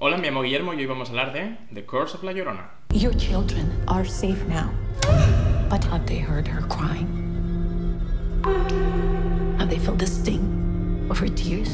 Hola, me llamo Guillermo y hoy vamos a hablar de The Curse of La Llorona. Your children are safe now. But have they heard her crying? Have they felt the sting of her tears?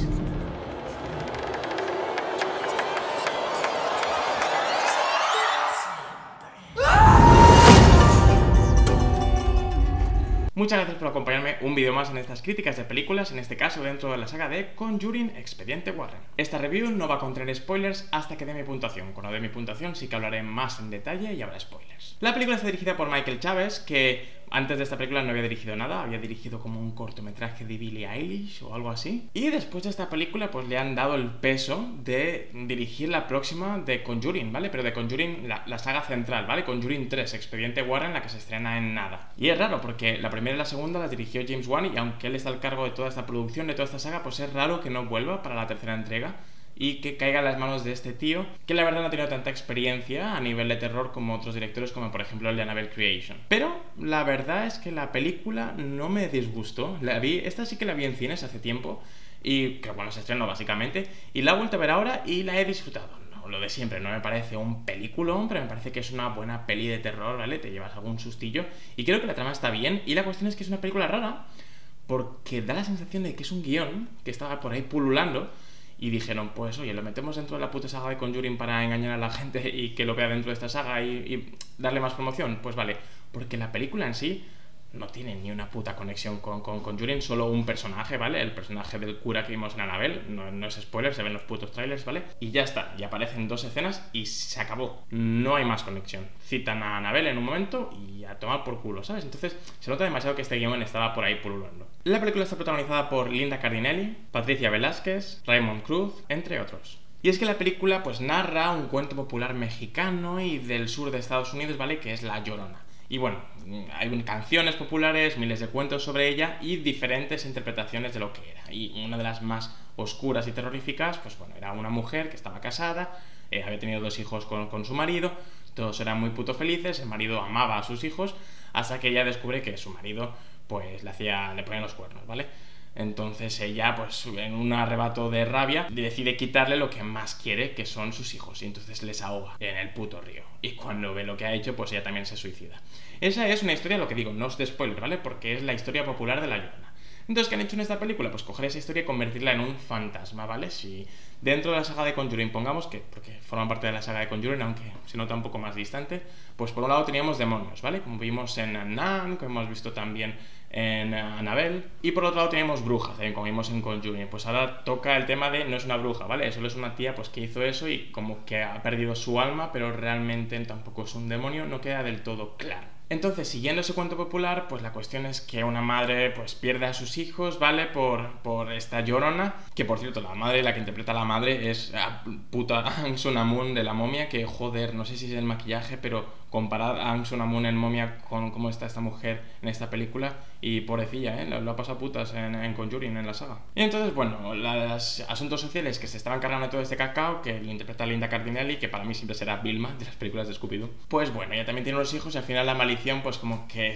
Muchas gracias por acompañarme un vídeo más en estas críticas de películas, en este caso dentro de la saga de Conjuring Expediente Warren. Esta review no va a contener spoilers hasta que dé mi puntuación. Cuando dé mi puntuación sí que hablaré más en detalle y habrá spoilers. La película está dirigida por Michael Chaves, que antes de esta película no había dirigido nada, había dirigido como un cortometraje de Billie Eilish o algo así. Y después de esta película pues le han dado el peso de dirigir la próxima de Conjuring, ¿vale? Pero de Conjuring, la saga central, ¿vale? Conjuring 3, Expediente Warren, la que se estrena en nada. Y es raro porque la primera y la segunda las dirigió James Wan y aunque él está al cargo de toda esta producción, de toda esta saga, pues es raro que no vuelva para la tercera entrega y que caiga en las manos de este tío, que la verdad no ha tenido tanta experiencia a nivel de terror como otros directores, como por ejemplo el de Annabelle Creation. Pero la verdad es que la película no me disgustó. Esta sí que la vi en cines hace tiempo, y que bueno, se estrenó básicamente, y la he vuelto a ver ahora y la he disfrutado. No, lo de siempre, no me parece un peliculón, pero me parece que es una buena peli de terror, ¿vale? Te llevas algún sustillo, y creo que la trama está bien, y la cuestión es que es una película rara, porque da la sensación de que es un guión que estaba por ahí pululando, y dijeron, pues oye, lo metemos dentro de la puta saga de Conjuring para engañar a la gente y que lo vea dentro de esta saga y darle más promoción. Pues vale, porque la película en sí no tiene ni una puta conexión con Conjuring, solo un personaje, ¿vale? El personaje del cura que vimos en Annabelle, no es spoiler, se ven los putos trailers, ¿vale? Y ya está, y aparecen dos escenas y se acabó. No hay más conexión. Citan a Annabelle en un momento y a tomar por culo, ¿sabes? Entonces se nota demasiado que este guión estaba por ahí pululando. La película está protagonizada por Linda Cardinelli, Patricia Velázquez, Raymond Cruz, entre otros. Y es que la película pues narra un cuento popular mexicano y del sur de Estados Unidos, ¿vale? Que es La Llorona. Y bueno, hay canciones populares, miles de cuentos sobre ella y diferentes interpretaciones de lo que era. Y una de las más oscuras y terroríficas, pues bueno, era una mujer que estaba casada, había tenido 2 hijos con su marido, todos eran muy puto felices, el marido amaba a sus hijos, hasta que ella descubre que su marido pues le ponía los cuernos, ¿vale? Entonces ella, pues en un arrebato de rabia, decide quitarle lo que más quiere, que son sus hijos, y entonces les ahoga en el puto río. Y cuando ve lo que ha hecho, pues ella también se suicida. Esa es una historia, lo que digo, no os de spoiler, ¿vale? Porque es la historia popular de La Llorona. Entonces, ¿qué han hecho en esta película? Pues coger esa historia y convertirla en un fantasma, ¿vale? Si dentro de la saga de Conjuring, pongamos que, porque forman parte de la saga de Conjuring, aunque se nota un poco más distante, pues por un lado teníamos demonios, ¿vale? Como vimos en Nan, como hemos visto también en Annabelle, y por otro lado teníamos brujas, también como vimos en Conjuring. Pues ahora toca el tema de no es una bruja, ¿vale? Solo es una tía pues que hizo eso y como que ha perdido su alma, pero realmente tampoco es un demonio, no queda del todo claro. Entonces, siguiendo ese cuento popular, pues la cuestión es que una madre pues pierde a sus hijos, ¿vale? Por esta Llorona, que por cierto, la madre, la que interpreta a la madre es la puta Aung San Suu Kyi de La Momia, que joder, no sé si es el maquillaje, pero comparad a Aung San Suu Kyi en Momia con cómo está esta mujer en esta película, y pobrecilla, lo ha pasado putas en Conjuring, en la saga. Y entonces, bueno, los asuntos sociales que se estaban cargando de todo este cacao, que lo interpreta Linda Cardinelli, que para mí siempre será Vilma de las películas de Scooby-Doo, pues bueno, ella también tiene unos hijos y al final la maldición pues como que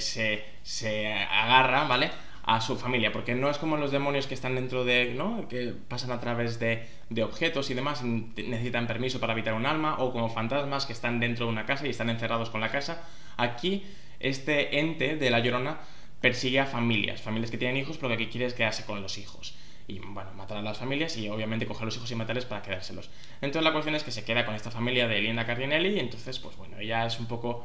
se agarra, ¿vale?, a su familia, porque no es como los demonios que están dentro de, ¿no?, que pasan a través de objetos y demás, y necesitan permiso para habitar un alma, o como fantasmas que están dentro de una casa y están encerrados con la casa. Aquí este ente de La Llorona persigue a familias que tienen hijos, pero lo que quiere es quedarse con los hijos. Y bueno, matar a las familias y obviamente coger a los hijos y matarles para quedárselos. Entonces la cuestión es que se queda con esta familia de Linda Cardinelli y entonces, pues bueno, ella es un poco...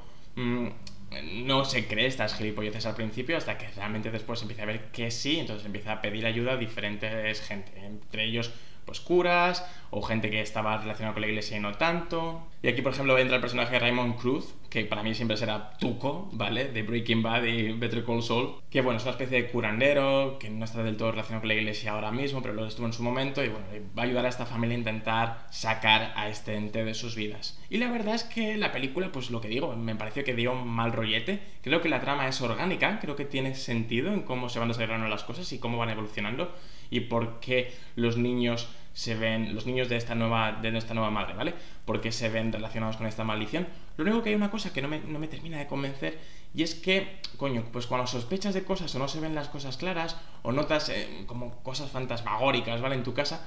no se cree estas gilipolleces al principio hasta que realmente después empieza a ver que sí, entonces empieza a pedir ayuda a diferentes gente, entre ellos pues curas o gente que estaba relacionada con la iglesia y no tanto. Y aquí por ejemplo entra el personaje de Raymond Cruz, que para mí siempre será Tuco, ¿vale?, de Breaking Bad y Better Call Saul, que bueno, es una especie de curandero que no está del todo relacionado con la iglesia ahora mismo, pero lo estuvo en su momento, y bueno, va a ayudar a esta familia a intentar sacar a este ente de sus vidas. Y la verdad es que la película, pues lo que digo, me pareció que dio un mal rollete. Creo que la trama es orgánica, creo que tiene sentido en cómo se van desarrollando las cosas y cómo van evolucionando, y por qué los niños de esta nueva madre, ¿vale?, porque se ven relacionados con esta maldición. Lo único que hay una cosa que no me termina de convencer, y es que, coño, pues cuando sospechas de cosas o no se ven las cosas claras, o notas como cosas fantasmagóricas, ¿vale?, en tu casa,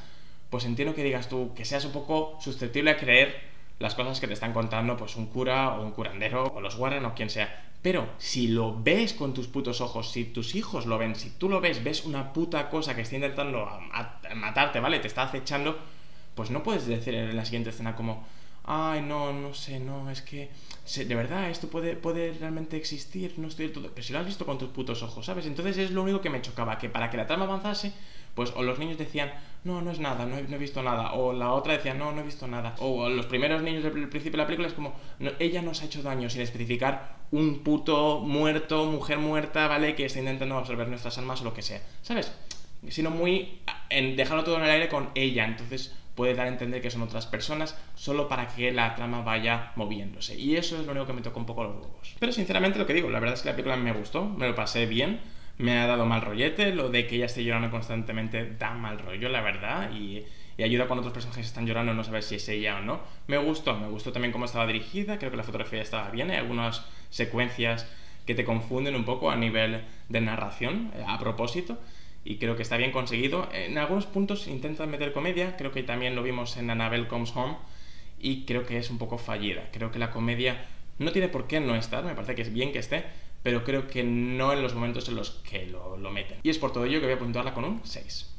pues entiendo que digas tú, que seas un poco susceptible a creer las cosas que te están contando pues un cura o un curandero o los Warren o quien sea. Pero si lo ves con tus putos ojos, si tus hijos lo ven, si tú lo ves una puta cosa que está intentando matarte, ¿vale? Te está acechando, pues no puedes decir en la siguiente escena como, ay, no sé, no, es que de verdad esto puede realmente existir, no estoy del todo... Pero si lo has visto con tus putos ojos, ¿sabes? Entonces es lo único que me chocaba, que para que la trama avanzase, pues o los niños decían, no es nada, no he visto nada, o la otra decía, no he visto nada, o los primeros niños del principio de la película es como, no, ella nos ha hecho daño, sin especificar un puto muerto, mujer muerta, ¿vale? Que está intentando absorber nuestras almas o lo que sea, ¿sabes? Sino muy en dejarlo todo en el aire con ella, entonces puede dar a entender que son otras personas solo para que la trama vaya moviéndose, y eso es lo único que me tocó un poco los huevos. Pero sinceramente lo que digo, la verdad es que la película me gustó, me lo pasé bien, me ha dado mal rollete, lo de que ella esté llorando constantemente da mal rollo, la verdad, y ayuda cuando otros personajes están llorando no saber si es ella o no. Me gustó también cómo estaba dirigida, creo que la fotografía estaba bien, hay algunas secuencias que te confunden un poco a nivel de narración, a propósito, y creo que está bien conseguido. En algunos puntos intentan meter comedia, creo que también lo vimos en Annabelle Comes Home, y creo que es un poco fallida. Creo que la comedia no tiene por qué no estar, me parece que es bien que esté, pero creo que no en los momentos en los que lo meten. Y es por todo ello que voy a puntuarla con un 6.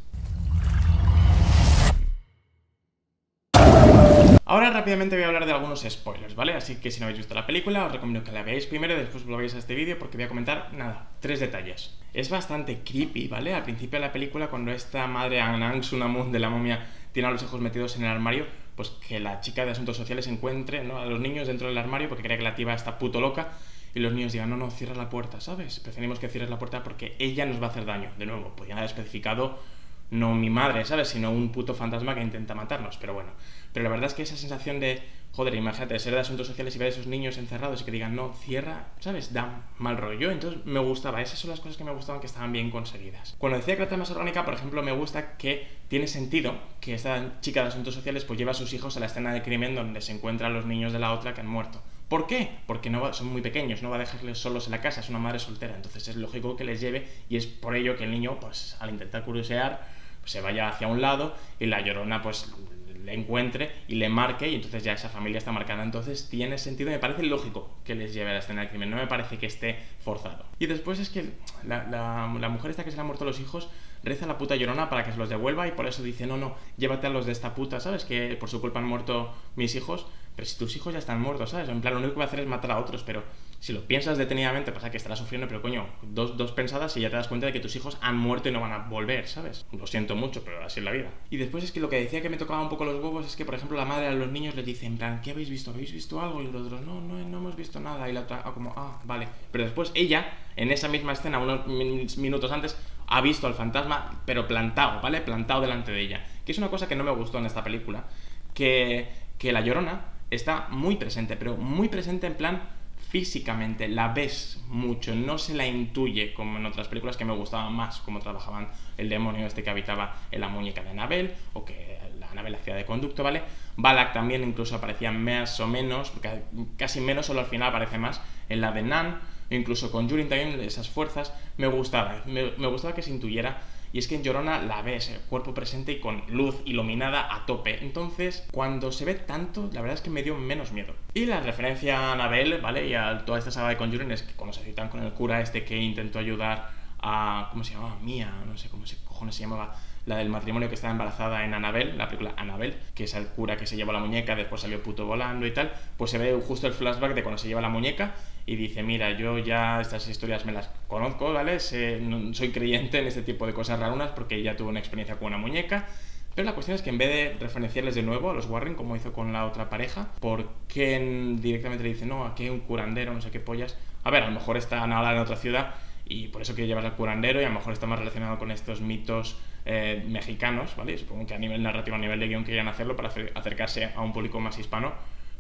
Ahora rápidamente voy a hablar de algunos spoilers, ¿vale? Así que si no habéis visto la película, os recomiendo que la veáis primero y después volváis a este vídeo porque voy a comentar, 3 detalles. Es bastante creepy, ¿vale? Al principio de la película, cuando esta madre Aang Sunamun de la momia tiene a los hijos metidos en el armario, pues que la chica de asuntos sociales encuentre, ¿no?, a los niños dentro del armario porque cree que la tía está puto loca, y los niños digan, no, cierra la puerta, ¿sabes? Preferimos que cierres la puerta porque ella nos va a hacer daño. De nuevo, podrían haber especificado no mi madre, ¿sabes? Sino un puto fantasma que intenta matarnos, pero bueno. Pero la verdad es que esa sensación de, joder, imagínate, ser de asuntos sociales y ver a esos niños encerrados y que digan, no, cierra, ¿sabes? Da mal rollo. Entonces me gustaba, esas son las cosas que me gustaban, que estaban bien conseguidas. Cuando decía que la trama es orgánica, por ejemplo, me gusta que tiene sentido que esta chica de asuntos sociales pues lleva a sus hijos a la escena de crimen donde se encuentran los niños de la otra que han muerto. ¿Por qué? Porque son muy pequeños, no va a dejarles solos en la casa, es una madre soltera, entonces es lógico que les lleve, y es por ello que el niño, pues al intentar curiosear, pues, se vaya hacia un lado y la Llorona pues le encuentre y le marque, y entonces ya esa familia está marcada. Entonces tiene sentido, me parece lógico que les lleve a la escena del crimen, no me parece que esté forzado. Y después es que la mujer esta que se le han muerto los hijos reza a la puta Llorona para que se los devuelva, y por eso dice, no, llévate a los de esta puta, ¿sabes? Que por su culpa han muerto mis hijos. Pero si tus hijos ya están muertos, ¿sabes? En plan, lo único que va a hacer es matar a otros, pero si lo piensas detenidamente, pasa que estarás sufriendo, pero coño, dos pensadas y ya te das cuenta de que tus hijos han muerto y no van a volver, ¿sabes? Lo siento mucho, pero así es la vida. Y después es que lo que decía que me tocaba un poco los huevos es que, por ejemplo, la madre a los niños les dice, en plan, ¿qué habéis visto? ¿Habéis visto algo? Y los otros, no hemos visto nada. Y la otra, como, vale. Pero después ella, en esa misma escena, unos minutos antes, ha visto al fantasma, pero plantado, ¿vale? Plantado delante de ella. Que es una cosa que no me gustó en esta película, que la Llorona está muy presente, pero muy presente en plan físicamente, la ves mucho, no se la intuye como en otras películas que me gustaban más, como trabajaban el demonio este que habitaba en la muñeca de Annabelle, o que la Annabelle hacía de conducto, ¿vale? Balak también incluso aparecía más o menos, casi menos, solo al final aparece más, en la de Nan, incluso con Jurin también, esas fuerzas, me gustaba que se intuyera. Y es que en Llorona la ves, cuerpo presente y con luz iluminada a tope. Entonces, cuando se ve tanto, la verdad es que me dio menos miedo. Y la referencia a Annabelle, ¿vale? Y a toda esta saga de Conjuring es que cuando se citan con el cura este que intentó ayudar a... ¿cómo se llamaba? Mía, no sé cómo cojones se llamaba, la del matrimonio que estaba embarazada en Annabelle, la película Annabelle, que es el cura que se lleva la muñeca, después salió puto volando y tal, pues se ve justo el flashback de cuando se lleva la muñeca y dice, mira, yo ya estas historias me las conozco, ¿vale? Soy creyente en este tipo de cosas rarunas porque ya tuve una experiencia con una muñeca. Pero la cuestión es que en vez de referenciarles de nuevo a los Warren, como hizo con la otra pareja, ¿por qué directamente le dice, no, aquí hay un curandero, no sé qué pollas? A ver, a lo mejor está ahora en otra ciudad y por eso quiere llevar al curandero, y a lo mejor está más relacionado con estos mitos mexicanos, ¿vale? Supongo que a nivel narrativo, a nivel de guión querían hacerlo para acercarse a un público más hispano,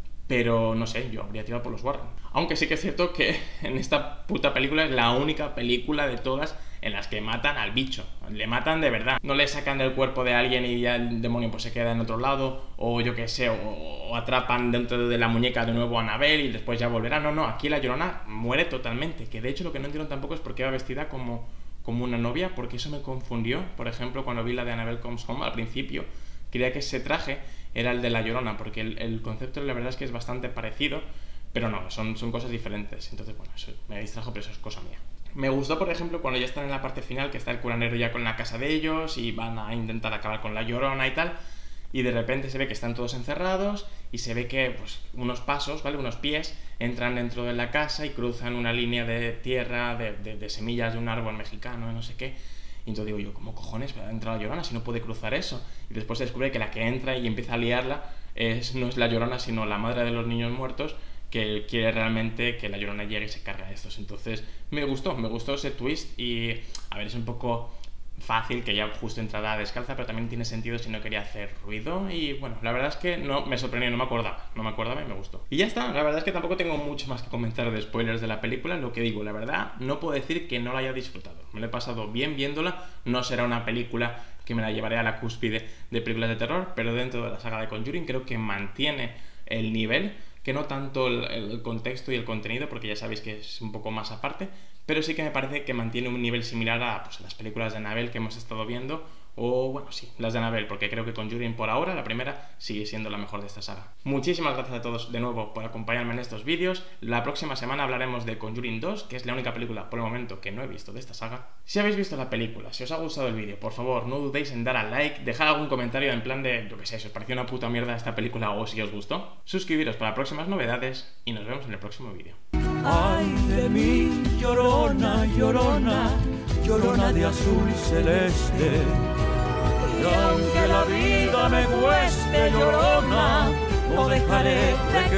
pero no sé, yo habría tirado por los Warren. Aunque sí que es cierto que en esta puta película es la única película de todas en las que matan al bicho, le matan de verdad. No le sacan del cuerpo de alguien y ya el demonio pues se queda en otro lado, o yo qué sé, o atrapan dentro de la muñeca de nuevo a Annabelle y después ya volverá. No, aquí la Llorona muere totalmente, que de hecho lo que no entiendo tampoco es por qué va vestida como una novia, porque eso me confundió, por ejemplo, cuando vi la de Annabelle Comes Home al principio, creía que ese traje era el de La Llorona, porque el concepto la verdad es que es bastante parecido, pero no, son cosas diferentes. Entonces, bueno, eso me distrajo, pero eso es cosa mía. Me gustó, por ejemplo, cuando ya están en la parte final, que está el curandero ya con la casa de ellos y van a intentar acabar con La Llorona y tal, y de repente se ve que están todos encerrados y se ve que pues, unos pasos, ¿vale? Unos pies entran dentro de la casa y cruzan una línea de tierra, de semillas de un árbol mexicano, no sé qué. Y entonces digo yo, ¿cómo cojones va a entrar La Llorona si no puede cruzar eso? Y después se descubre que la que entra y empieza a liarla no es La Llorona, sino la madre de los niños muertos, que quiere realmente que La Llorona llegue y se cargue a estos. Entonces me gustó ese twist y, a ver, es un poco fácil que ya justo entrara descalza, pero también tiene sentido si no quería hacer ruido. Y bueno, la verdad es que no me sorprendió, no me acordaba y me gustó. Y ya está, la verdad es que tampoco tengo mucho más que comentar de spoilers de la película. Lo que digo, la verdad, no puedo decir que no la haya disfrutado. Me lo he pasado bien viéndola. No será una película que me la llevaré a la cúspide de películas de terror, pero dentro de la saga de Conjuring creo que mantiene el nivel, que no tanto el contexto y el contenido, porque ya sabéis que es un poco más aparte, pero sí que me parece que mantiene un nivel similar a pues, las películas de Annabelle que hemos estado viendo, o bueno, sí, las de Annabelle, porque creo que Conjuring por ahora, la primera, sigue siendo la mejor de esta saga. Muchísimas gracias a todos de nuevo por acompañarme en estos vídeos. La próxima semana hablaremos de Conjuring 2, que es la única película por el momento que no he visto de esta saga. Si habéis visto la película, si os ha gustado el vídeo, por favor, no dudéis en dar al like, dejar algún comentario en plan de, yo que sé, si os pareció una puta mierda esta película o si os gustó, suscribiros para próximas novedades y nos vemos en el próximo vídeo. Ay de mí, llorona, llorona, llorona de azul y celeste. Y aunque la vida me cueste, llorona, no dejaré de